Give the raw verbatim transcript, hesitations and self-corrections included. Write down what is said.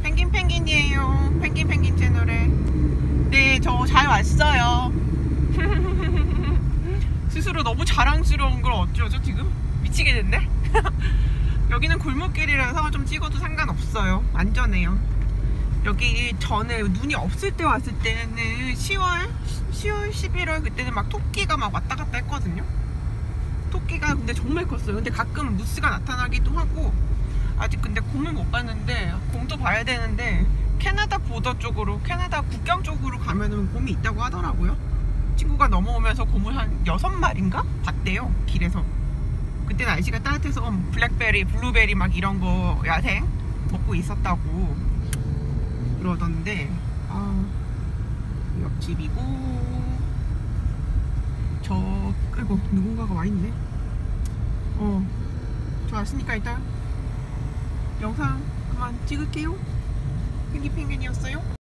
펭귄 펭귄이에요. 펭귄 펭귄 채널에. 네, 저 잘 왔어요. 스스로 너무 자랑스러운 걸 어쩌죠 지금? 미치게 됐네. 여기는 골목길이라서 좀 찍어도 상관없어요. 안전해요. 여기 전에 눈이 없을 때 왔을 때는 시월, 시월, 십일월 그때는 막 토끼가 막 왔다 갔다 했거든요. 토끼가 근데 정말 컸어요. 근데 가끔 무스가 나타나기도 하고. 아직 근데 곰을 못 봤는데 곰도 봐야 되는데 캐나다 보더 쪽으로, 캐나다 국경 쪽으로 가면은 곰이 있다고 하더라고요. 친구가 넘어오면서 곰을 한 여섯 마리인가 봤대요, 길에서. 그때 날씨가 따뜻해서 블랙베리, 블루베리 막 이런 거 야생 먹고 있었다고 그러던데. 아, 옆집이고. 저, 아이고, 누군가가 와 있네. 어, 저 왔으니까 일단 영상 그만 찍을게요. 펭귄 펭귄이었어요.